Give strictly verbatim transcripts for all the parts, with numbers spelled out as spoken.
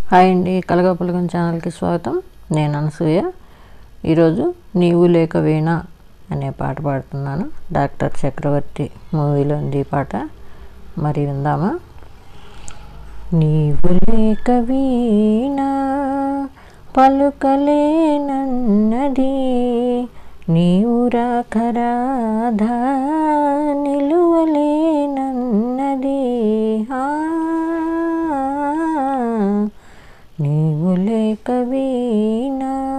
Hi అండి, కలగపులగం ఛానల్కి స్వాగతం. నేను అనసూయ. ఈరోజు నీవు లేక వీణ అనే పాట పాడుతున్నాను. డాక్టర్ చక్రవర్తి మూవీలో ఉంది ఈ పాట. మరి విందామా? నీవు లేక వీణ పలుకలేనన్నది, నీవు రాక రాధా నిలువలేనన్నది. నీవు లేక వీణ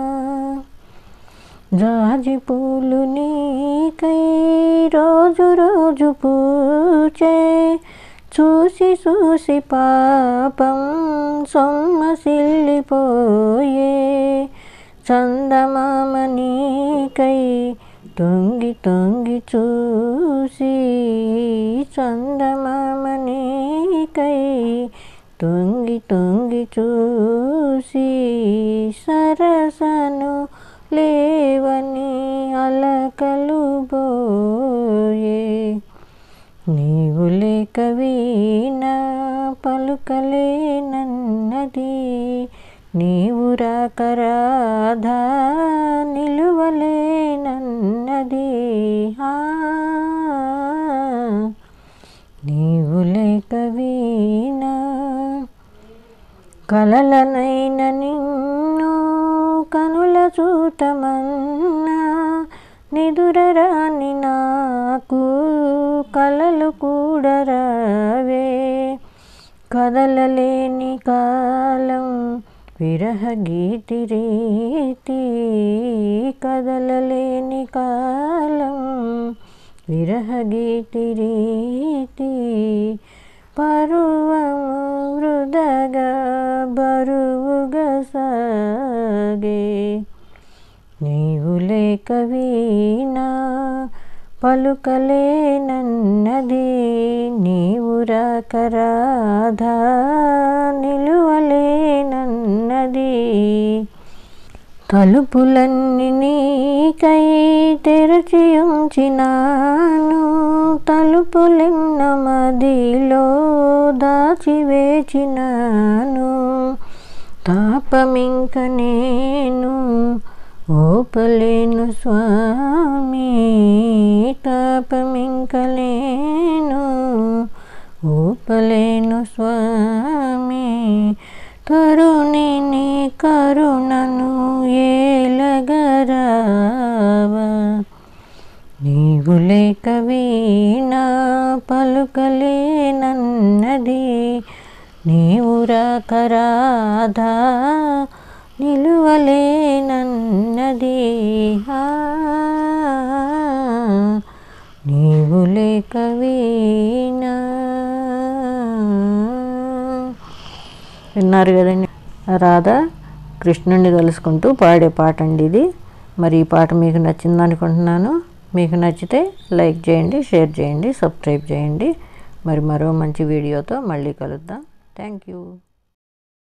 జాజి పూలు నీకై రోజు రోజు పూచే, చూసి చూసి పాపం సొమ్మసిల్లిపోయే. చందమామ నీకై తొంగి తొంగి చూసి, చందమామ నీకై తొంగి తొంగి చూసి, సరసను లేవని అలకలు బోయే. నీవు లేక వీణ పలుకలేనన్నది, నీవు రాక రాధా నిలువలేనన్నది. నీవు లేక వీణ కలలనైన నిన్ను కనుల చూతమన్నా, నిదురరాని నాకు కలలు కూడా రావే. కదలలేని కాలం విరహ గీతి రీతి, కదలలేని కాలం విరహ గీతి రీతి. పరువము వృధగా బరువుగా సాగే. నీవు లేక వీణ పలుకలేనన్నది, నీవు రాక రాధా నిలువలేనన్నది. తలుపులన్నీ నీకై తెరచి ఉంచినాను, తలుపులెన్న మదిలో దాచి వేచినాను. తాపమింక నేను ఓపలేను స్వామి, తాపమింక నేను ఓపలేను స్వామి. తరుణిని కరుణను ఏలగరావా. నీవు లేక వీణ పలుకలేనన్నది, నీవు రాక రాధా నిలువలేనన్నది. నీవు లేక వీణ. విన్నారు కదండి, రాధా కృష్ణుడిని తలుసుకుంటూ పాడే పాట అండి ఇది. మరి ఈ పాట మీకు నచ్చింది అనుకుంటున్నాను. మీకు నచ్చితే లైక్ చేయండి, షేర్ చేయండి, సబ్స్క్రైబ్ చేయండి. మరి మరో మంచి వీడియోతో మళ్ళీ కలుద్దాం. Thank you.